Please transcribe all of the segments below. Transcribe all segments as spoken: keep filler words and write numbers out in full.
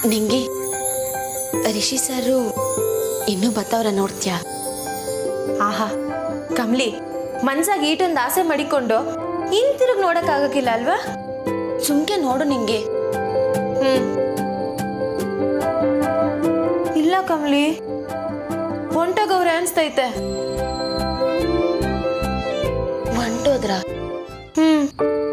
ನಿಂಗೆ ರಿಷಿ ಸರ್ ಇನ್ನೂ ಬತ್ತವ್ರ ನೋಡ್ತೀಯಾ? ಆಹಾ ಕಮಲಿ, ಮನ್ಸಾಗ ಈಟೊಂದು ಆಸೆ ಮಾಡಿಕೊಂಡು ಹಿಂತಿರುಗಿ ನೋಡಕ್ ಆಗಕ್ಕಿಲ್ಲ ಅಲ್ವಾ? ಸುಮ್ಕೆ ನೋಡು ನಿಂಗೆ. ಹ್ಮ್ ಇಲ್ಲ ಕಮಲಿ, ಹೊಂಟೋಗವ್ರೆ ಅನ್ಸ್ತೈತೆ. ಹೊಂಟೋದ್ರ? ಹ್ಮ್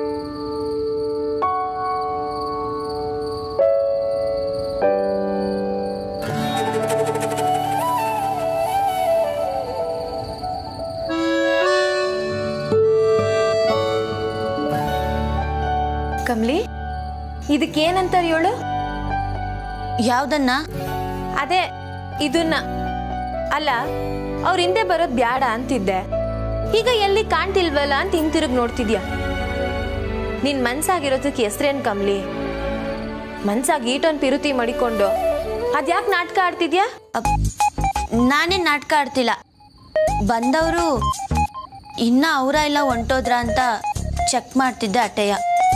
ಕಮಲಿ, ಇದಕ್ಕೇನಂತಾರ ಹೇಳು? ಯಾವ್ದನ್ನ? ಅದೇ ಇದನ್ನ. ಅಲ್ಲ, ಅವ್ರ ಹಿಂದೆ ಬರೋದ್ ಬ್ಯಾಡ ಅಂತಿದ್ದೆ, ಈಗ ಎಲ್ಲಿ ಕಾಣ್ತಿಲ್ವಲ್ಲ ಅಂತ ಹಿಂತಿರುಗಿ ನೋಡ್ತಿದ್ಯಾ. ನಿನ್ ಮನ್ಸಾಗಿರೋದಕ್ಕೆ ಹೆಸ್ರೇನ್ ಕಮ್ಲಿ? ಮನ್ಸಾಗಿ ಈಟೊಂದು ಪಿರುತಿ ಮಾಡಿಕೊಂಡು ಅದ್ಯಾಕೆ ನಾಟಕ ಆಡ್ತಿದ್ಯಾ? ನಾನೇ ನಾಟಕ ಆಡ್ತಿಲ್ಲ. ಬಂದವರು ಇನ್ನ ಅವರ ಇಲ್ಲ ಹೊಂಟೋದ್ರ ಅಂತ ಚೆಕ್ ಮಾಡ್ತಿದ್ದೆ ಅಟ್ಟೆಯ.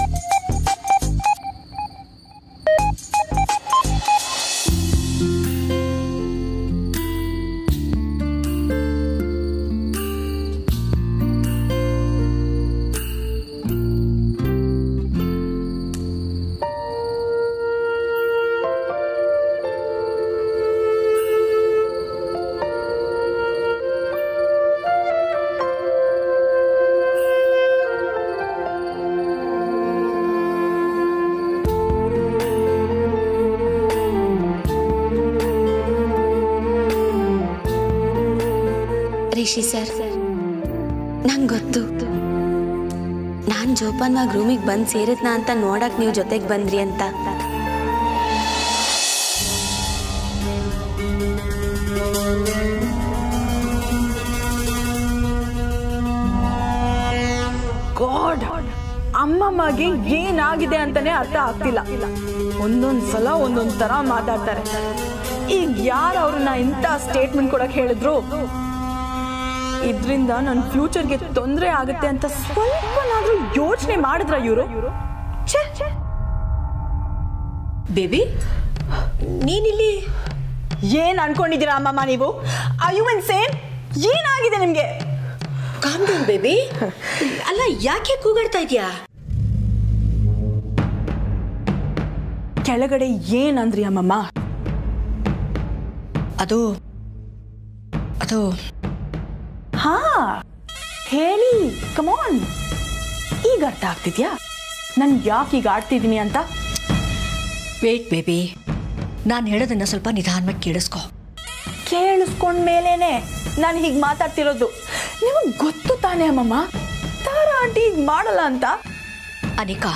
ರಿಷಿ ಸರ್, ನಂಗೆ ಗೊತ್ತು ನಾನು ಜೋಪಾನವಾಗಿ ರೂಮಿಗೆ ಬಂದು ಸೇರಿದ್ನ ಅಂತ ನೋಡಕ್ ನೀವು ಜೊತೆಗೆ ಬಂದ್ರಿ ಅಂತ. ಗಾಡ್, ಅಮ್ಮಮ್ಮಗೆ ಏನಾಗಿದೆ ಅಂತಾನೆ ಅರ್ಥ ಆಗ್ತಿಲ್ಲ. ಒಂದೊಂದ್ ಸಲ ಒಂದೊಂದ್ ತರ ಮಾತಾಡ್ತಾರೆ. ಈಗ ಯಾರು ಅವ್ರನ್ನ ಇಂಥ ಸ್ಟೇಟ್ಮೆಂಟ್ ಕೊಡಕ್ ಹೇಳಿದ್ರು? ಇದ್ರಿಂದ ನನ್ನ ಫ್ಯೂಚರ್ಗೆ ತೊಂದರೆ ಆಗುತ್ತೆ ಅಂತ ಸ್ವಲ್ಪನಾದ್ರೂ ಯೋಚನೆ ಮಾಡಿದ್ರ ಇವರು? ಬೇಬಿ, ನೀನಿಲ್ಲಿ ಏನ್ ಅನ್ಕೊಂಡಿದ್ದೀರಾ ಅಮ್ಮಮ್ಮ ನೀವು? Are you insane? ಏನಾಗಿದೆ ನಿಮ್ಗೆ? Calm down baby. ಅಲ್ಲ, ಯಾಕೆ ಕೂಗಾಡ್ತಾ ಇದೀಯಾ? ಕೆಳಗಡೆ ಏನಂದ್ರಿ ಅಮ್ಮಮ್ಮ? ಅದು ಅದು ಹಾ ಹೇಳಿ, ಕಮಾನ್. ಈಗ ಅರ್ಥ ಆಗ್ತಿದ್ಯಾ ನನ್ ಯಾಕೆ ಈಗ ಆಡ್ತಿದ್ದೀನಿ ಅಂತ? ವೇಟ್ ಬೇಬಿ, ನಾನು ಹೇಳೋದನ್ನ ಸ್ವಲ್ಪ ನಿಧಾನವಾಗಿ ಕೇಳಿಸ್ಕೊ. ಕೇಳಿಸ್ಕೊಂಡ್ಮೇಲೇನೆ ನಾನು ಹೀಗೆ ಮಾತಾಡ್ತಿರೋದು. ನಿಮಗೆ ಗೊತ್ತು ತಾನೇ ಅಮ್ಮಮ್ಮ, ತಾರಾ ಆಂಟಿ ಹೀಗೆ ಮಾಡಲ್ಲ ಅಂತ. Anika,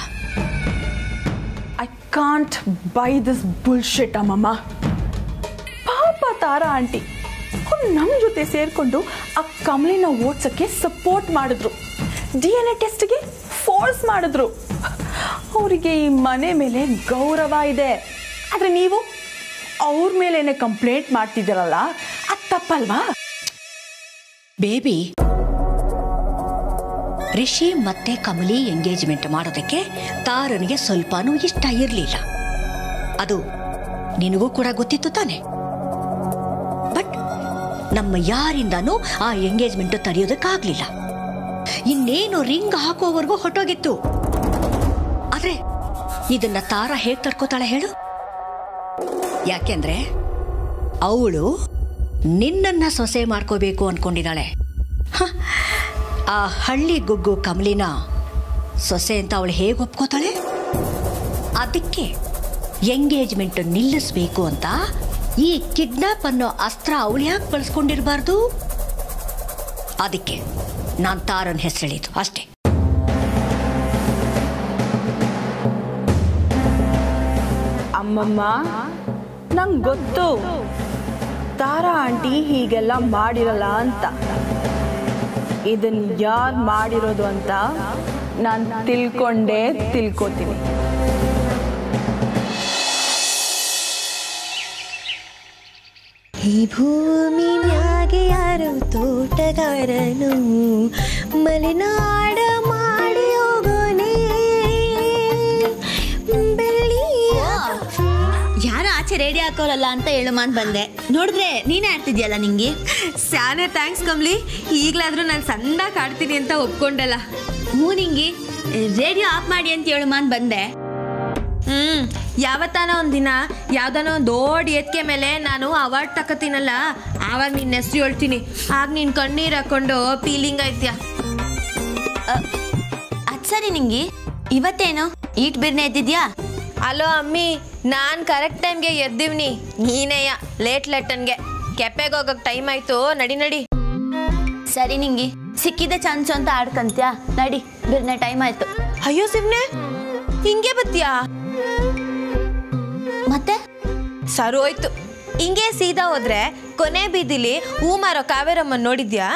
I can't buy this bullshit ಅಮ್ಮಮ್ಮ. ಪಾಪ ತಾರಾ ಆಂಟಿ ಅವ್ರು ನಮ್ಮ ಜೊತೆ ಸೇರ್ಕೊಂಡು ಆ ಕಮಲಿನ ಓಡ್ಸಕ್ಕೆ ಸಪೋರ್ಟ್ ಮಾಡಿದ್ರು, ಡಿ ಎನ್ ಎ ಟೆಸ್ಟ್ಗೆ ಫೋರ್ಸ್ ಮಾಡಿದ್ರು. ಅವರಿಗೆ ಈ ಮನೆ ಮೇಲೆ ಗೌರವ ಇದೆ, ಆದ್ರೆ ನೀವು ಅವ್ರ ಮೇಲೇನೆ ಕಂಪ್ಲೇಂಟ್ ಮಾಡ್ತಿದ್ದೀರಲ್ಲ, ಅದು ತಪ್ಪಲ್ವಾ? ಬೇಬಿ, ರಿಷಿ ಮತ್ತೆ ಕಮಲಿ ಎಂಗೇಜ್ಮೆಂಟ್ ಮಾಡೋದಕ್ಕೆ ತಾರನಿಗೆ ಸ್ವಲ್ಪನೂ ಇಷ್ಟ ಇರಲಿಲ್ಲ. ಅದು ನಿನಗೂ ಕೂಡ ಗೊತ್ತಿತ್ತು ತಾನೆ. ಬಟ್ ನಮ್ಮ ಯಾರಿಂದಾನೂ ಆ ಎಂಗೇಜ್ಮೆಂಟ್ ತಡೆಯೋದಕ್ಕಾಗ್ಲಿಲ್ಲ. ಇನ್ನೇನು ರಿಂಗ್ ಹಾಕೋವರೆಗೂ ಹೊಟ್ಟೋಗಿತ್ತು. ಆದ್ರೆ ಇದನ್ನ ತಾರ ಹೇಗ್ ತಡ್ಕೋತಾಳೆ ಹೇಳು? ಯಾಕೆಂದ್ರೆ ಅವಳು ನಿನ್ನನ್ನ ಸೊಸೆ ಮಾಡ್ಕೋಬೇಕು ಅನ್ಕೊಂಡಿದ್ದಾಳೆ. ಆ ಹಳ್ಳಿ ಗುಗ್ಗು ಕಮಲಿನ ಸೊಸೆ ಅಂತ ಅವಳು ಹೇಗೆ ಒಪ್ಕೋತಾಳೆ? ಅದಕ್ಕೆ ಎಂಗೇಜ್ಮೆಂಟ್ ನಿಲ್ಲಿಸ್ಬೇಕು ಅಂತ ಈ ಕಿಡ್ನಾಪ್ ಅನ್ನೋ ಅಸ್ತ್ರ ಅವಳು ಯಾಕೆ ಬಳಸ್ಕೊಂಡಿರಬಾರ್ದು? ಅದಕ್ಕೆ ನಾನು ತಾರನ್ ಹೆಸರಿಳಿದು ಅಷ್ಟೇ. ಅಮ್ಮಮ್ಮ, ನಂಗೆ ಗೊತ್ತು ತಾರಾ ಆಂಟಿ ಹೀಗೆಲ್ಲ ಮಾಡಿರಲ್ಲ ಅಂತ. ಇದನ್ನ ಯಾರು ಮಾಡಿರೋದು ಅಂತ ನಾನು ತಿಳ್ಕೊಂಡೇ ತಿಳ್ಕೊತೀನಿ. ಈ ಭೂಮಿ ಮ್ಯಾಗೆ ಯಾರು ತೋಟಗಾರನು, ಮಲೆನಾಡ ಮಾಡಿ ಹೋಗೋನೆ ಬೆಳ್ಳಿಯ. ಯಾರ ರೇಡಿಯೋ ಹಾಕೋರಲ್ಲ ಅಂತ ಹೇಳುಮಾನ್ ಬಂದೆ. ನೋಡಿದ್ರೆ ನೀನೇ ಆಡ್ತಿದ್ಯಲ್ಲ ನಿಂಗೆ. ಸ್ಯಾನೆ ಥ್ಯಾಂಕ್ಸ್ ಕಮ್ಲಿ. ಈಗಲಾದರೂ ನಾನು ಸಂದಾಗಿ ಆಡ್ತೀನಿ ಅಂತ ಒಪ್ಕೊಂಡಲ್ಲ. ಹ್ಞೂ ನಿಂಗೆ ರೇಡಿಯೋ ಆಫ್ ಮಾಡಿ ಅಂತ ಹೇಳುಮಾನ್ ಬಂದೆ. ಹ್ಞೂ ಯಾವತ್ತಾನ ಒಂದಿನ ಯಾವ್ದಾನ ಒಂದು ದೊಡ್ಡ ಎತ್ಕೆ ಮೇಲೆ ನಾನು ಅವಾರ್ಡ್ ತಗೋತೀನಲ್ಲ, ಆವಾಗ ನಿನ್ನ ಹೆಸ್ರು ಹೇಳ್ತೀನಿ. ಆಗ ನೀನು ಕಣ್ಣೀರು ಹಾಕೊಂಡು ಫೀಲಿಂಗ್ ಐತ್ಯಾ. ಅದು ಸರಿ ನಿಂಗೆ, ಇವತ್ತೇನು ಈಟ್ ಬಿರ್ನೆ ಎದ್ದಿದ್ಯಾ? ಅಲೋ ಅಮ್ಮಿ, ನಾನು ಕರೆಕ್ಟ್ ಟೈಮ್ಗೆ ಎದ್ದಿವ್ನಿ. ನೀನೇಯ ಲೇಟ್ ಲೇಟನ್ಗೆ. ಕೆಪೆಗೆ ಹೋಗೋಕೆ ಟೈಮ್ ಆಯಿತು, ನಡಿ ನಡಿ. ಸರಿ ನಿಂಗೆ, ಸಿಕ್ಕಿದೆ ಚಾನ್ಸು ಅಂತ ಆಡ್ಕಂತ್ಯಾ? ನಡಿ, ಬಿರ್ನೆ ಟೈಮ್ ಆಯ್ತು. ಅಯ್ಯೋ ಶಿವ್ನೆ, ಹಿಂಗೆ ಬತ್ತೀಯಾ? ಮತ್ತೆ ಸರು ಹೋಯ್ತು. ಹಿಂಗೆ ಸೀದಾ ಹೋದ್ರೆ ಕೊನೆ ಬೀದಿಲಿ ಹೂ ಮಾರೋ ಕಾವೇರಮ್ಮನ್ ನೋಡಿದ್ಯಾ?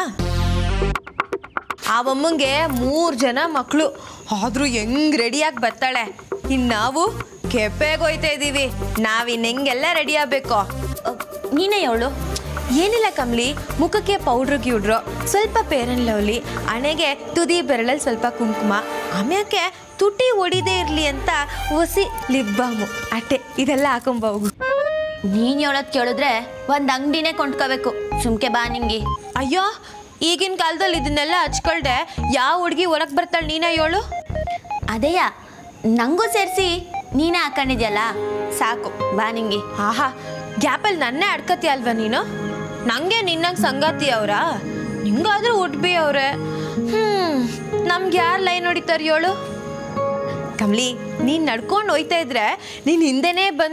ಆ ಅಮ್ಮಂಗೆ ಮೂರು ಜನ ಮಕ್ಕಳು, ಆದ್ರೂ ಹೆಂಗ್ ರೆಡಿಯಾಗಿ ಬರ್ತಾಳೆ. ಇನ್ನು ನಾವು ಕೆಪೆಗೆ ಹೋಯ್ತಾ ಇದ್ದೀವಿ. ನಾವಿನ್ ಹೆಂಗೆಲ್ಲ ರೆಡಿ ಆಗಬೇಕು? ನೀನೇ ಹೇಳು. ಏನಿಲ್ಲ ಕಮ್ಲಿ, ಮುಖಕ್ಕೆ ಪೌಡ್ರು ಗಿಡ್ರು, ಸ್ವಲ್ಪ ಪೇರನ್ ಲವ್ಲಿ, ಹಣೆಗೆ ತುದಿ ಬೆರಳಲ್ಲಿ ಸ್ವಲ್ಪ ಕುಂಕುಮ, ಆಮ್ಯಾಕೆ ತುಟಿ ಒಡಿದೇ ಇರಲಿ ಅಂತ ಹೊಸಿ ಲಿಪ್ ಬಾಮು, ಅಟ್ಟೆ ಇದೆಲ್ಲ ಹಾಕೊಂಬೋಗು. ನೀನು ಹೇಳೋದು ಕೇಳಿದ್ರೆ ಒಂದು ಅಂಗಡಿನೇ ಕೊಂಡ್ಕೋಬೇಕು. ಸುಮ್ಕೆ ಬಾ ನಿಂಗೆ. ಅಯ್ಯೋ, ಈಗಿನ ಕಾಲದಲ್ಲಿ ಇದನ್ನೆಲ್ಲ ಹಚ್ಕೊಳ್ದೆ ಯಾವ ಹುಡುಗಿ ಹೊರಗೆ ಬರ್ತಾಳೆ? ನೀನೇ ಹೇಳು. ಅದೇಯಾ, ನಂಗೂ ಸೇರಿಸಿ ನೀನೇ ಹಾಕೊಂಡಿದ್ಯಲ್ಲ, ಸಾಕು ಬಾ ನಿಂಗೆ. ಆಹಾ, ಗ್ಯಾಪಲ್ಲಿ ನನ್ನೇ ಅಡ್ಕತಿ ಅಲ್ವಾ ನೀನು? ನಂಗೆ ನಿನ್ನಂಗೆ ಸಂಗಾತಿ ಅವರಾ? ನಿಂಗಾದ್ರೂ ಉಡ್ಬಿ ಅವ್ರೆ. ಹ್ಞೂ, ನಮ್ಗೆ ಯಾರು ಲೈನ್ ಹೊಡಿತಾರೆ ಹೇಳು? ಕಮ್ಲಿ, ನೀನು ನಡ್ಕೊಂಡು ಹೋಯ್ತಾ ಇದ್ರೆ ನೀನು ಹಿಂದೆನೇ ಬಂದು.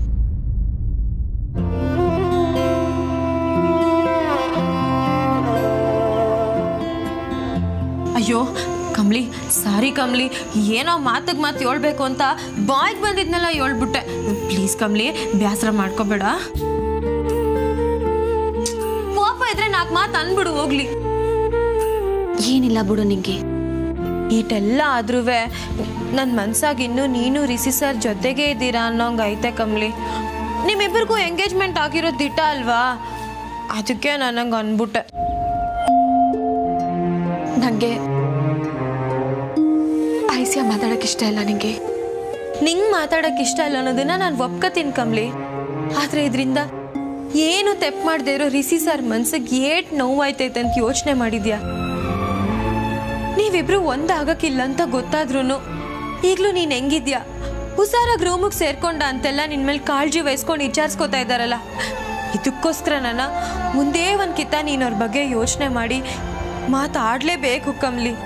ಅಯ್ಯೋ ಕಮ್ಲಿ, ಸಾರಿ ಕಮ್ಲಿ, ಏನೋ ಮಾತಿಗೆ ಮಾತು ಹೇಳ್ಬೇಕು ಅಂತ ಬಾಯ್ಗೆ ಬಂದಿದ್ನೆಲ್ಲ ಹೇಳ್ಬಿಟ್ಟೆ. ಪ್ಲೀಸ್ ಕಮ್ಲಿ, ಬೇಸರ ಮಾಡ್ಕೋಬೇಡ. ಕೋಪ ಇದ್ರೆ ನಾಲ್ಕು ಮಾತು ಅನ್ಬಿಡು ಹೋಗ್ಲಿ. ಏನಿಲ್ಲ ಬಿಡು ನಿಂಗೆ. ಈಟೆಲ್ಲ ಆದ್ರೂ ನನ್ನ ಮನ್ಸಾಗ ಇನ್ನೂ ನೀನು ರಿಸಿ ಸರ್ ಜೊತೆಗೆ ಇದ್ದೀರಾ ಅನ್ನೋಂಗೆ ಐತೆ ಕಮ್ಲಿ. ನಿಮ್ಮಿಬ್ಬರಿಗೂ ಎಂಗೇಜ್ಮೆಂಟ್ ಆಗಿರೋದು ದಿಟ ಅಲ್ವಾ? ಅದಕ್ಕೆ ನನಗೆ ಅನ್ಬಿಟ್ಟೆ. ನನಗೆ ಐಸಿಯ ಮಾತಾಡೋಕೆ ಇಷ್ಟ ಇಲ್ಲ ನಿಂಗೆ. ನಿಂಗೆ ಮಾತಾಡೋಕೆ ಇಷ್ಟ ಇಲ್ಲ ಅನ್ನೋದನ್ನ ನಾನು ಒಪ್ಕೋತೀನಿ ಕಮ್ಲಿ. ಆದರೆ ಇದರಿಂದ ಏನು ತೆಪ್ಪು ಮಾಡದೇ ಇರೋ ರಿಸಿ ಸರ್ ಮನ್ಸಿಗೆ ಏಟ್ ನೋವಾಯ್ತೈತೆ ಅಂತ ಯೋಚನೆ ಮಾಡಿದ್ಯಾ? ನೀವಿಬ್ರು ಒಂದಾಗಕ್ಕಿಲ್ಲ ಅಂತ ಗೊತ್ತಾದ್ರೂ ಈಗಲೂ ನೀನು ಹೆಂಗಿದ್ಯಾ? ಹುಷಾರಾಗಿ ರೂಮಿಗೆ ಸೇರ್ಕೊಂಡ ಅಂತೆಲ್ಲ ನಿನ್ನ ಮೇಲೆ ಕಾಳಜಿ ವಹಿಸ್ಕೊಂಡು ವಿಚಾರಿಸ್ಕೋತಾ ಇದ್ದಾರಲ್ಲ, ಇದಕ್ಕೋಸ್ಕರ ನಾನು ಮುಂದೇ ಒಂದು ಕಿತ್ತ ನೀನು ಅವ್ರ ಬಗ್ಗೆ ಯೋಚನೆ ಮಾಡಿ ಮಾತಾಡಲೇಬೇಕು ಕಮ್ಲಿ.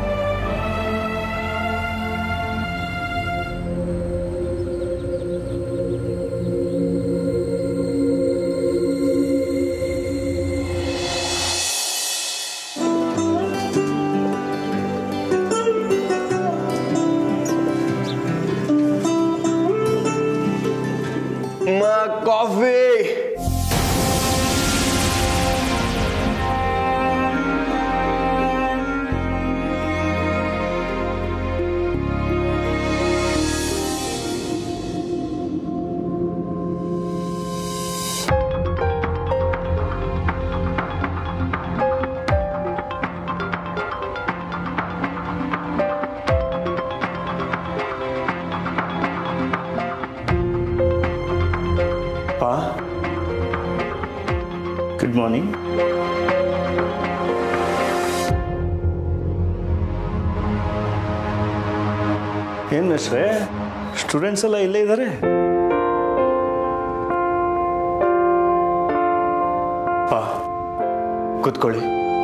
ಕಾಫಿ. Good morning. ಏನು ಮಿಸ್ಟ್ರೆ, ಸ್ಟೂಡೆಂಟ್ಸ್ ಎಲ್ಲ ಇಲ್ಲೇ ಇದ್ದಾರೆ? ಪಾ ಕೂತ್ಕೊಳ್ಳಿ.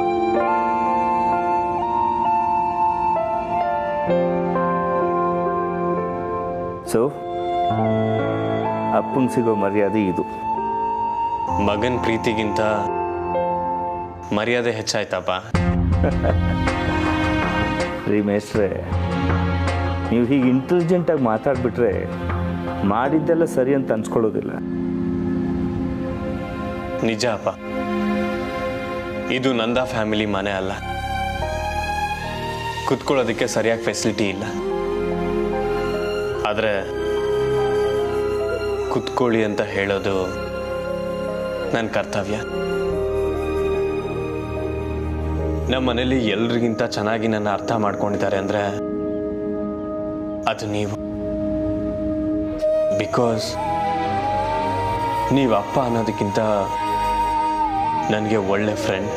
ಸೊ ಅಪ್ಪಂಗೆ ಸಿಗೋ ಮರ್ಯಾದೆ ಇದು. ಮಗನ ಪ್ರೀತಿಗಿಂತ ಮರ್ಯಾದೆ ಹೆಚ್ಚಾಯ್ತಪ್ಪ. ರೀ ಮೇಸ್ಟ್ರೆ, ನೀವು ಹೀಗೆ ಇಂಟೆಲಿಜೆಂಟಾಗಿ ಮಾತಾಡ್ಬಿಟ್ರೆ ಮಾಡಿದ್ದೆಲ್ಲ ಸರಿ ಅಂತ ಅನ್ಸ್ಕೊಳ್ಳೋದಿಲ್ಲ. ನಿಜ ಅಪ್ಪ, ಇದು ನಂದ ಫ್ಯಾಮಿಲಿ ಮನೆ ಅಲ್ಲ. ಕುತ್ಕೊಳ್ಳೋದಕ್ಕೆ ಸರಿಯಾಗಿ ಫೆಸಿಲಿಟಿ ಇಲ್ಲ. ಆದರೆ ಕುತ್ಕೊಳ್ಳಿ ಅಂತ ಹೇಳೋದು ನನ್ನ ಕರ್ತವ್ಯ. ನಮ್ಮ ಮನೇಲಿ ಎಲ್ರಿಗಿಂತ ಚೆನ್ನಾಗಿ ನನ್ನ ಅರ್ಥ ಮಾಡ್ಕೊಂಡಿದ್ದಾರೆ ಅಂದರೆ ಅದು ನೀವು. ಬಿಕಾಸ್ ನೀವು ಅಪ್ಪ ಅನ್ನೋದಕ್ಕಿಂತ ನನಗೆ ಒಳ್ಳೆ ಫ್ರೆಂಡ್.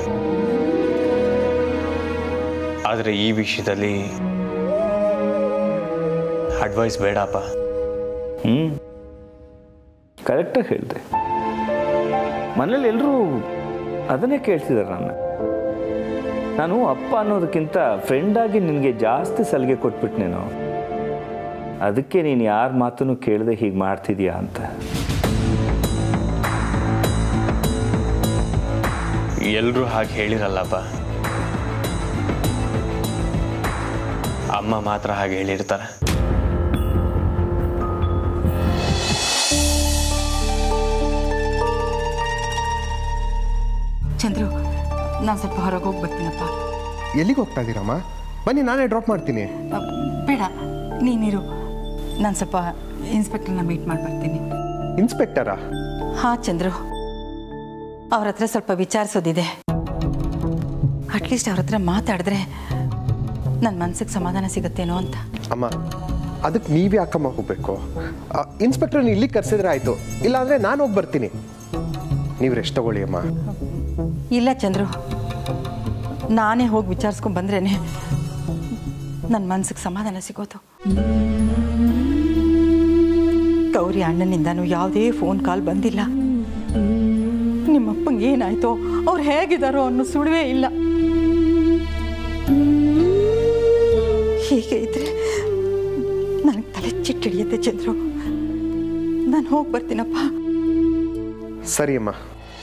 ಆದರೆ ಈ ವಿಷಯದಲ್ಲಿ ಅಡ್ವೈಸ್ ಬೇಡಪ್ಪ. ಹ್ಞೂ ಕರೆಕ್ಟಾಗಿ ಹೇಳಿದೆ. ಮನೇಲಿ ಎಲ್ಲರೂ ಅದನ್ನೇ ಕೇಳ್ತಿದ್ದಾರೆ ನನ್ನ. ನಾನು ಅಪ್ಪ ಅನ್ನೋದಕ್ಕಿಂತ ಫ್ರೆಂಡಾಗಿ ನಿನಗೆ ಜಾಸ್ತಿ ಸಲಿಗೆ ಕೊಟ್ಬಿಟ್ನೇನೋ, ಅದಕ್ಕೆ ನೀನು ಯಾರ ಮಾತನ್ನು ಕೇಳದೆ ಹೀಗೆ ಮಾಡ್ತಿದ್ಯಾ ಅಂತ. ಎಲ್ಲರೂ ಹಾಗೆ ಹೇಳಿರಲ್ಲಪ್ಪ, ಅಮ್ಮ ಮಾತ್ರ ಹಾಗೆ ಹೇಳಿರ್ತಾರೆ. ಚಂದ್ರು, ನಾನು ಸ್ವಲ್ಪ ಹೊರಗೆ ಹೋಗಿ ಬರ್ತೀನಪ್ಪ. ಎಲ್ಲಿಗೆ ಹೋಗ್ತಾ ಇದ್ದೀರಮ್ಮ? ಬನ್ನಿ, ನಾನೇ ಡ್ರಾಪ್ ಮಾಡ್ತೀನಿ. ಬೇಡ, ನೀನಿರು. ನಾನು ಸ್ವಲ್ಪ ಇನ್ಸ್ಪೆಕ್ಟರ್ನ ಮೀಟ್ ಮಾಡಿ ಬರ್ತೀನಿ. ಇನ್ಸ್ಪೆಕ್ಟರಾ? ಹಾಂ ಚಂದ್ರು, ಅವ್ರ ಹತ್ರ ಸ್ವಲ್ಪ ವಿಚಾರಿಸೋದಿದೆ. ಅಟ್ಲೀಸ್ಟ್ ಅವ್ರ ಹತ್ರ ಮಾತಾಡಿದ್ರೆ ನನ್ನ ಮನಸ್ಸಿಗೆ ಸಮಾಧಾನ ಸಿಗುತ್ತೇನೋ ಅಂತ. ಅಮ್ಮ, ಅದಕ್ಕೆ ನೀವೇ ಅಕ್ಕಮ್ಮ ಹೋಗ್ಬೇಕು. ಇನ್ಸ್ಪೆಕ್ಟರ್ನ ಇಲ್ಲಿಗೆ ಕರೆಸಿದ್ರೆ ಆಯಿತು, ಇಲ್ಲಾಂದರೆ ನಾನು ಹೋಗಿ ಬರ್ತೀನಿ. ನೀವು ರೆಸ್ಟ್ ತಗೊಳ್ಳಿ ಅಮ್ಮ. ಇಲ್ಲ ಚಂದ್ರು, ನಾನೇ ಹೋಗಿ ವಿಚಾರಿಸ್ಕೊಂಡು ಬಂದ್ರೇ ನನ್ನ ಮನಸ್ಸಿಗೆ ಸಮಾಧಾನ ಸಿಗೋದು. ಗೌರಿ ಅಣ್ಣನಿಂದನೂ ಯಾವುದೇ ಫೋನ್ ಕಾಲ್ ಬಂದಿಲ್ಲ. ನಿಮ್ಮಪ್ಪಂಗೆ ಏನಾಯ್ತೋ, ಅವ್ರು ಹೇಗಿದ್ದಾರೋ ಅನ್ನೋ ಸುಳಿವೇ ಇಲ್ಲ. ಹೀಗೆ ಇದ್ರೆ ನನಗೆ ತಲೆ ಚಿಟ್ಟು ಹಿಡಿಯುತ್ತೆ ಚಂದ್ರು. ನಾನು ಹೋಗಿ ಬರ್ತೀನಪ್ಪ. ಸರಿ ಅಮ್ಮ.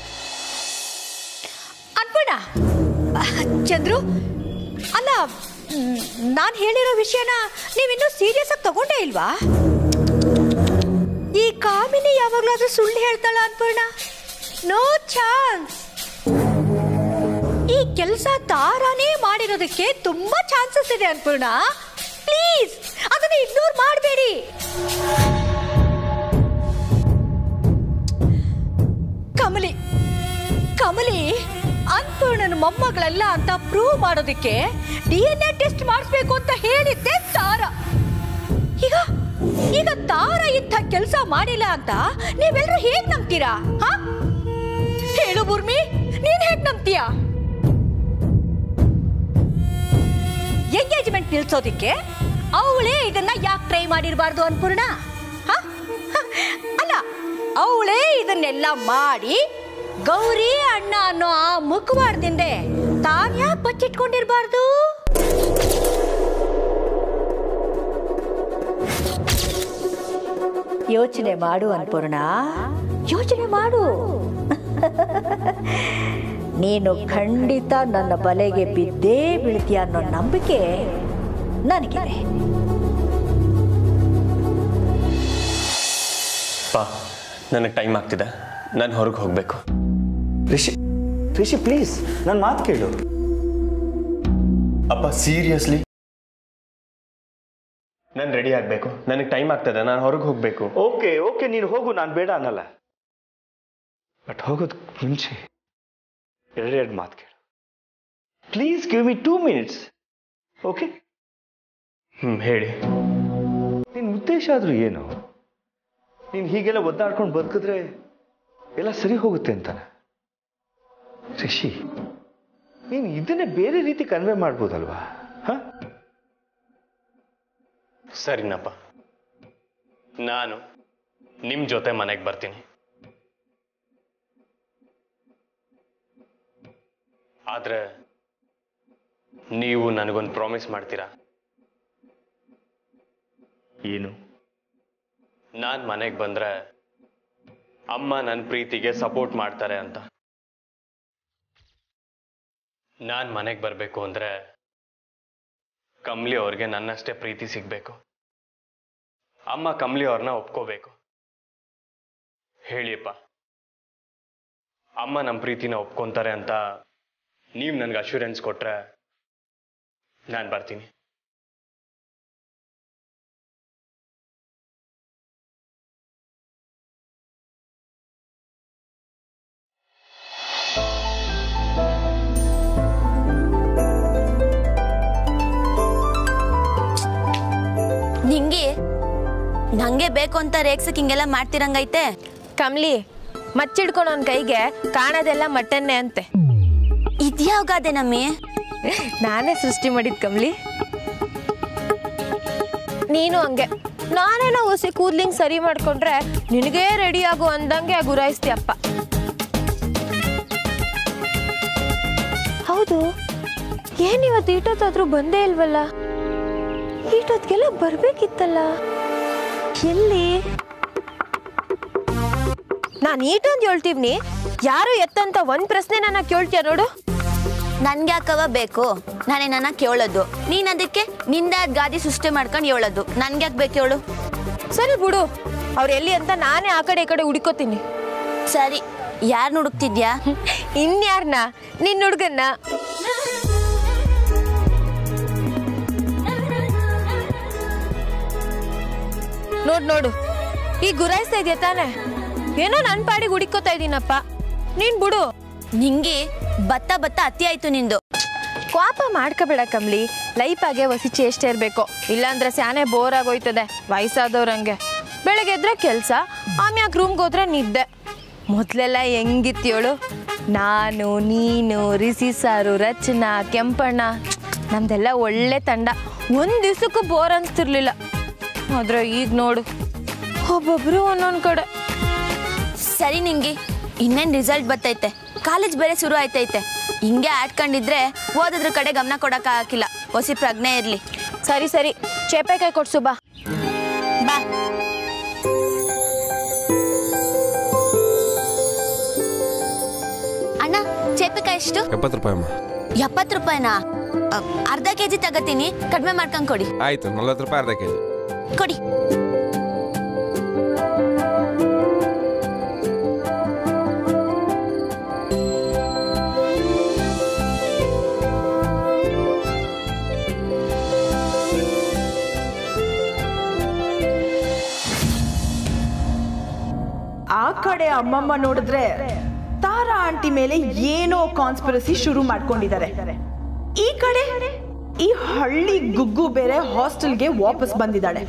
ಅನ್ಪೂರ್ಣ, ಚಂದ್ರು, ಅಲ್ಲ, ನಾನು ಹೇಳಿರೋ ವಿಷಯನ ನೀವಿನ್ನೂ ಸೀರಿಯಸ್ ಆಗಿ ತಗೊಂಡೇ ಇಲ್ವಾ? ಈ ಕಾಮಿನಿ ಯಾವಾಗಲಾದ್ರೂ ಸುಳ್ಳು ಹೇಳ್ತಾಳ ಅನ್ಪೂರ್ಣ? No chance. ಈ ಕೆಲಸ ತಾರಾನೇ ಮಾಡಿರೋದಕ್ಕೆ ತುಂಬಾ ಚಾನ್ಸಸ್ ಇದೆ ಅನ್ಪೂರ್ಣ. ಪ್ಲೀಸ್ ಅದನ್ನ ಇಗ್ನೋರ್ ಮಾಡಬೇಡಿ. ಕಮಲಿ ಕಮಲಿ ಅನ್ಪೂರ್ಣನ ಮೊಮ್ಮಗಳಲ್ಲ ಅಂತ ಪ್ರೂವ್ ಮಾಡೋದಕ್ಕೆ ಡಿ ಎನ್ ಎ ಟೆಸ್ಟ್ ಮಾಡಿಸ್ಬೇಕು ಅಂತ ಹೇಳಿದ್ದೆ ತಾರಾ. ಈಗ ಈಗ ತಾರಾ ಇಂಥ ಕೆಲಸ ಮಾಡಿಲ್ಲ ಅಂತ ನೀವೆಲ್ಲರೂ ಹೇಗ್ ನಂಬ್ತೀರಾ? ಹಾ, ಹೇಳು ಬುರ್ಮಿ, ನೀನ್ ಹೇಗ್ ನಂಬ್ತೀಯಾ? ಎಂಗೇಜ್ಮೆಂಟ್ ನಿಲ್ಸೋದಿಕ್ಕೆ ಅವಳೇ ಇದನ್ನ ಯಾಕೆ ಟ್ರೈ ಮಾಡಿರಬಾರ್ದು ಅನ್ಪೂರ್ಣ? ಅಲ್ಲ, ಅವಳೇ ಇದನ್ನೆಲ್ಲ ಮಾಡಿ ಗೌರಿ ಅಣ್ಣ ಅನ್ನೋ ಆ ಮುಖವಾಡದಿಂದ ತಾನ್ ಯಾಕೆ ಬಚ್ಚಿಟ್ಕೊಂಡಿರ್ಬಾರ್ದು? ಯೋಚನೆ ಮಾಡು ಅನ್ಪೂರ್ಣ, ಯೋಚನೆ ಮಾಡು. ನೀನು ಖಂಡಿತ ನನ್ನ ಬಲೆಗೆ ಬಿದ್ದೇ ಬೀಳ್ತೀಯ ಅನ್ನೋ ನಂಬಿಕೆ ನನಗಿದೆ. ಪಾ, ನನಗೆ ಟೈಮ್ ಆಗ್ತಿದೆ, ನಾನು ಹೊರಗೆ ಹೋಗಬೇಕು. ರಿಷಿ ರಿಷಿ ಪ್ಲೀಸ್ ನನ್ನ ಮಾತು ಕೇಳು. ಅಪ್ಪ ಸೀರಿಯಸ್ಲಿ ನಾನು ರೆಡಿ ಆಗಬೇಕು. ನನಗೆ ಟೈಮ್ ಆಗ್ತದೆ, ನಾನು ಹೊರಗೆ ಹೋಗಬೇಕು. ಓಕೆ ಓಕೆ ನೀನು ಹೋಗು, ನಾನು ಬೇಡ ಅನ್ನಲ್ಲ. ಬಟ್ ಹೋಗೋದು ಮುಂಚೆ ಎರಡೆರಡು ಮಾತು ಕೇಳು. Please give me two minutes. Okay? ಹ್ಞೂ, ಹೇಳಿ. ನಿನ್ನ ಉದ್ದೇಶ ಆದರೂ ಏನು? ನೀನು ಹೀಗೆಲ್ಲ ಒದ್ದಾಡ್ಕೊಂಡು ಬದುಕಿದ್ರೆ ಎಲ್ಲ ಸರಿ ಹೋಗುತ್ತೆ ಅಂತಾನೆ. ರಿಷಿ, ನೀನು ಇದನ್ನೇ ಬೇರೆ ರೀತಿ ಕನ್ವೆ ಮಾಡ್ಬೋದಲ್ವಾ? ಹ ಸರಿನಪ್ಪ, ನಾನು ನಿಮ್ಮ ಜೊತೆ ಮನೆಗೆ ಬರ್ತೀನಿ. ಆದ್ರೆ ನೀವು ನನಗೊಂದು ಪ್ರಾಮಿಸ್ ಮಾಡ್ತೀರಾ? ಏನು? ನಾನು ಮನೆಗೆ ಬಂದ್ರೆ ಅಮ್ಮ ನನ್ನ ಪ್ರೀತಿಗೆ ಸಪೋರ್ಟ್ ಮಾಡ್ತಾರೆ ಅಂತ. ನಾನು ಮನೆಗೆ ಬರಬೇಕು ಅಂದ್ರೆ ಕಮಲಿ ಅವ್ರಿಗೆ ನನ್ನಷ್ಟೇ ಪ್ರೀತಿ ಸಿಗಬೇಕು. ಅಮ್ಮ ಕಮಲಿ ಅವ್ರನ್ನ ಒಪ್ಕೋಬೇಕು. ಹೇಳಿಯಪ್ಪ, ಅಮ್ಮ ನಮ್ಮ ಪ್ರೀತಿನ ಒಪ್ಕೊಂತಾರೆ ಅಂತ ನೀವು ನನಗೆ ಅಶ್ಯೂರೆನ್ಸ್ ಕೊಟ್ರೆ ನಾನು ಬರ್ತೀನಿ. ನಿಂಗೆ ನಂಗೆ ಬೇಕು ಅಂತ ರೇಕ್ಸಕ್ ಹಿಂಗೆಲ್ಲ ಮಾಡ್ತಿರಂಗೈತೆ. ಕಮ್ಲಿ, ಮಚ್ಚಿಡ್ಕೊಂಡವನ್ ಕೈಗೆ ಕಾಣೋದೆಲ್ಲ ಮಟನ್ನೇ ಅಂತೆ. ಇದ್ಯಾವಾಗಾದೆ ನಮ್ಮಿ? ನಾನೇ ಸೃಷ್ಟಿ ಮಾಡಿದ್ ಕಮ್ಲಿ. ನೀನು ಹಂಗೆ ನಾನೇನೋ ಹೊಸಿ ಕೂದ್ಲಿಂಗ್ ಸರಿ ಮಾಡ್ಕೊಂಡ್ರೆ ನಿನಗೇ ರೆಡಿ ಆಗು ಅಂದಂಗೆ ಗುರಾಯಿಸ್ತೀಯಪ್ಪ. ಹೌದು, ಏನ್ ಇವತ್ತು ಈಟೊತ್ತಾದ್ರೂ ಬಂದೇ ಇಲ್ವಲ್ಲ? ಈಟೊತ್ತಿಗೆಲ್ಲ ಬರ್ಬೇಕಿತ್ತಲ್ಲ. ಎಲ್ಲಿ? ನಾನು ಈಟೊಂದು ಹೇಳ್ತೀವ್ನಿ, ಯಾರು ಎತ್ತಂತ ಒಂದ್ ಪ್ರಶ್ನೆ ನನ್ನ ಕೇಳ್ತೀಯ ನೋಡು. ನನ್ಗೆ ಯಾಕವ ಬೇಕು? ನಾನೇ ನನ್ನ ಕೇಳೋದು, ನೀನ್ ಅದಕ್ಕೆ ನಿಂದ ಗಾದಿ ಸೃಷ್ಟಿ ಮಾಡ್ಕೊಂಡು ಹೇಳೋದು. ನನ್ಗೆ ಯಾಕೆ ಬೇಕು ಹೇಳು? ಸರಿ ಬಿಡು, ಅವ್ರು ಎಲ್ಲಿ ಅಂತ ನಾನೇ ಆ ಕಡೆ ಈ ಕಡೆ ಹುಡುಕೋತೀನಿ. ಸರಿ, ಯಾರನ್ನ ಹುಡುಕ್ತಿದ್ಯಾ? ಇನ್ಯಾರನ್ನ? ನಿನ್ನ ಹುಡುಗನ್ನ. ನೋಡ್ ನೋಡು, ಈಗ ಗುರಾಯಿಸ್ತಾ ಇದೆಯಾ ತಾನೆ? ಏನೋ ನನ್ ಪಾಡಿಗೆ ಹುಡುಕೋತಾ ಇದೀನಪ್ಪ. ನೀನ್ ಬಿಡು. ನಿಂಗೆ ಬತ್ತ ಬತ್ತ ಅತಿ ಆಯ್ತು ನಿಂದು. ಕೋಪ ಮಾಡ್ಕೋಬೇಡ ಕಮ್ಲಿ, ಲೈಫ್ ಆಗೆ ಹೊಸಿ ಚೇಷ್ಟೆ ಇರ್ಬೇಕು. ಇಲ್ಲಾಂದ್ರೆ ಸ್ಯಾನೆ ಬೋರ್ ಆಗೋಯ್ತದೆ ವಯಸ್ಸಾದವ್ರಂಗೆ. ಬೆಳಗ್ಗೆ ಎದ್ರೆ ಕೆಲ್ಸ, ಆಮ್ಯಾಗ ರೂಮ್ಗೆ ಹೋದ್ರೆ ನಿದ್ದೆ. ಮೊದ್ಲೆಲ್ಲ ಹೆಂಗಿತ್ಯೋಳು, ನಾನು ನೀನು ರಿಸಿ ಸಾರು ರಚನಾ ಕೆಂಪಣ್ಣ, ನಮ್ದೆಲ್ಲ ಒಳ್ಳೆ ತಂಡ. ಒಂದ್ ದಿವ್ಸಕ್ಕೂ ಬೋರ್ ಅನ್ಸ್ತಿರ್ಲಿಲ್ಲ. ಆದ್ರೆ ಈಗ ನೋಡು, ಒಬ್ಬೊಬ್ರು ಒಂದೊಂದ್ ಕಡೆ. ಸರಿ ನಿಂಗೆ, ಇನ್ನೇನ್ ರಿಸಲ್ಟ್ ಬರ್ತೈತೆ, ಕಾಲೇಜ್ ಬೇರೆ ಶುರು ಆಯ್ತೈತೆ. ಹಿಂಗೆ ಆಡ್ಕೊಂಡಿದ್ರೆ ಓದೋದ್ರ ಕಡೆ ಗಮನ ಕೊಡಕ್ ಹಾಕಿಲ್ಲ. ಹೊಸಿ ಪ್ರಜ್ಞೆ ಇರ್ಲಿ. ಸರಿ ಸರಿ, ಚೇಪೆಕಾಯಿ ಕೊಡ್ಸು ಬಾ. ಬಾ. ಅಣ್ಣ, ಚೇಪೆಕಾಯಿ ಎಷ್ಟು? ಎಪ್ಪತ್ತು ರೂಪಾಯಿ ಅಮ್ಮ. ಎಪ್ಪತ್ತು ರೂಪಾಯಿನಾ? ಅರ್ಧ ಕೆಜಿ ತಗತೀನಿ, ಕಡಿಮೆ ಮಾಡ್ಕೊಂಡ್ ಕೊಡಿ. ಆಯ್ತು, ನಲ್ವತ್ತು ರೂಪಾಯಿ ಅರ್ಧ ಕೆಜಿ ಕೊಡಿ. ಆ ಕಡೆ ಅಮ್ಮಮ್ಮ ನೋಡಿದ್ರೆ ತಾರಾ ಆಂಟಿ ಮೇಲೆ ಏನೋ ಕಾನ್ಸ್ಪಿರಸಿ ಶುರು ಮಾಡ್ಕೊಂಡಿದ್ದಾರೆ. ಈ ಕಡೆ ಈ ಹಳ್ಳಿ ಗುಗ್ಗು ಬೇರೆ ಹಾಸ್ಟೆಲ್ಗೆ ವಾಪಸ್ ಬಂದಿದ್ದಾಳೆ.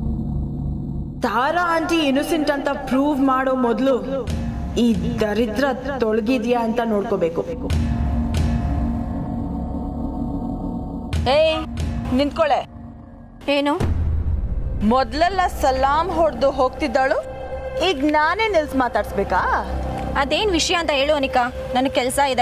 ತಾರಾ ಆಂಟಿ ಇನ್ನೋಸೆಂಟ್ ಅಂತ ಪ್ರೂವ್ ಮಾಡೋ ಮೊದಲು ಈ ದರಿದ್ರ ತೊಳಗಿದ್ಯಾ ಅಂತ ನೋಡ್ಕೋಬೇಕು. ಏಯ್, ನಿಂತ್ಕೊಳ್ಳೆ. ಏನು? ಮೊದ್ಲೆಲ್ಲ ಸಲಾಂ ಹೊಡೆದು ಹೋಗ್ತಿದ್ದಾಳು, ಈಗ ನಾನೇ ನಿಲ್ಸ್ ಮಾತಾಡ್ಸ್ಬೇಕಾ? ಅದೇನ್ ವಿಷಯ ಅಂತ ಹೇಳು ಅನಿಕಾ, ನನಗೆ ಕೆಲಸ ಇದೆ.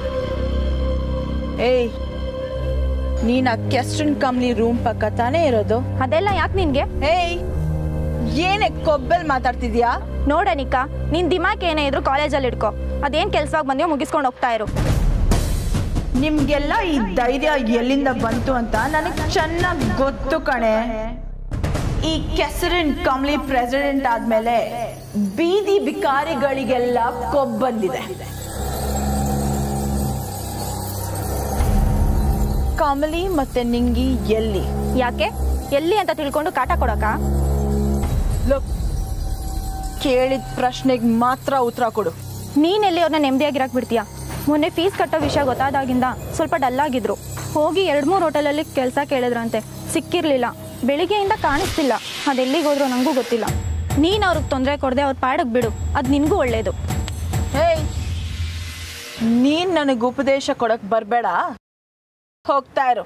ಏಯ್, ನೀನ್ ಆ ಕೆಸ್ಟನ್ ಕಂಪ್ನಿ ರೂಮ್ ಪಕ್ಕ ತಾನೇ ಇರೋದು? ಅದೆಲ್ಲ ಯಾಕೆ ನಿನ್ಗೆ? ಏಯ್, ಏನೇ ಕೊಬ್ಬಲ್ ಮಾತಾಡ್ತಿದ್ಯಾ? ನೋಡನಿಕಾ, ನಿನ್ ದಿಮಾಕ್ ಏನೇ ಇದ್ರು ಕಾಲೇಜಲ್ಲಿ ಇಟ್ಕೋ. ಅದೇನ್ ಕೆಲ್ಸವಾಗಿ ಬಂದ್ಯೋ ಮುಗಿಸ್ಕೊಂಡು ಹೋಗ್ತಾ ಇರು. ನಿಮ್ಗೆಲ್ಲ ಈ ಧೈರ್ಯ ಎಲ್ಲಿಂದ ಬಂತು ಅಂತ ನನಗೆ ಚೆನ್ನಾಗಿ ಗೊತ್ತು ಕಣೆ. ಈ ಕೆಸರಿನ್ ಕಂಪ್ನಿ ಪ್ರೆಸಿಡೆಂಟ್ ಆದ್ಮೇಲೆ ಬೀದಿ ಬಿಕಾರಿಗಳಿಗೆಲ್ಲ ಕೊಬ್ಬ್ ಬಂದಿದೆ. ಕಮಲಿ ಮತ್ತೆ ನಿಂಗಿ ಎಲ್ಲಿ? ಯಾಕೆ ಎಲ್ಲಿ ಅಂತ ತಿಳ್ಕೊಂಡು ಕಾಟ ಕೊಡಕ? ಲುಕ್, ಕೇಳಿದ ಪ್ರಶ್ನೆಗೆ ಮಾತ್ರ ಉತ್ತರ ಕೊಡು. ನೀನ್ ಎಲ್ಲಿ ಅವ್ರನ್ನ ನೆಮ್ಮದಿಯಾಗಿರಕ್ ಬಿಡ್ತೀಯಾ? ಮೊನ್ನೆ ಫೀಸ್ ಕಟ್ಟೋ ವಿಷಯ ಗೊತ್ತಾದಾಗಿಂದ ಸ್ವಲ್ಪ ಡಲ್ ಆಗಿದ್ರು. ಹೋಗಿ ಎರಡು ಮೂರು ಹೋಟೆಲಲ್ಲಿ ಕೆಲಸ ಕೇಳಿದ್ರಂತೆ, ಸಿಕ್ಕಿರ್ಲಿಲ್ಲ. ಬೆಳಿಗ್ಗೆಯಿಂದ ಕಾಣಿಸ್ತಿಲ್ಲ. ಅದೆಲ್ಲಿಗೆ ಹೋದ್ರು ನನಗೂ ಗೊತ್ತಿಲ್ಲ. ನೀನು ಅವ್ರಿಗೆ ತೊಂದರೆ ಕೊಡದೆ ಅವ್ರ ಪಾಡಕ್ ಬಿಡು, ಅದು ನಿನಗೂ ಒಳ್ಳೇದು. ಹೇಯ್, ನೀನ್ ನನಗೆ ಉಪದೇಶ ಕೊಡಕ್ ಬರ್ಬೇಡ, ಹೋಗ್ತಾ ಇರು.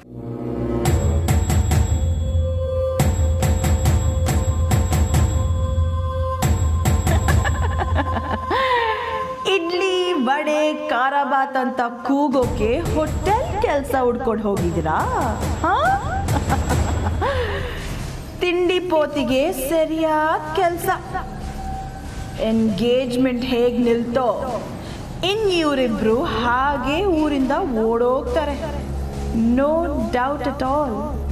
ಇಡ್ಲಿ ವಡೆ ಖಾರಾಬಾತ್ ಅಂತ ಕೂಗೋಕೆ ಹೋಟೆಲ್ ಕೆಲಸ ಹುಡ್ಕೊಂಡು ಹೋಗಿದ್ದೀರಾ? ತಿಂಡಿ ಪೋತಿಗೆ ಸರಿಯಾದ ಕೆಲಸ. ಎಂಗೇಜ್ಮೆಂಟ್ ಹೇಗ್ ನಿಲ್ತೋ ಇನ್ ಇವರಿಬ್ರು ಹಾಗೆ ಊರಿಂದ ಓಡೋಗ್ತಾರೆ. No doubt at all.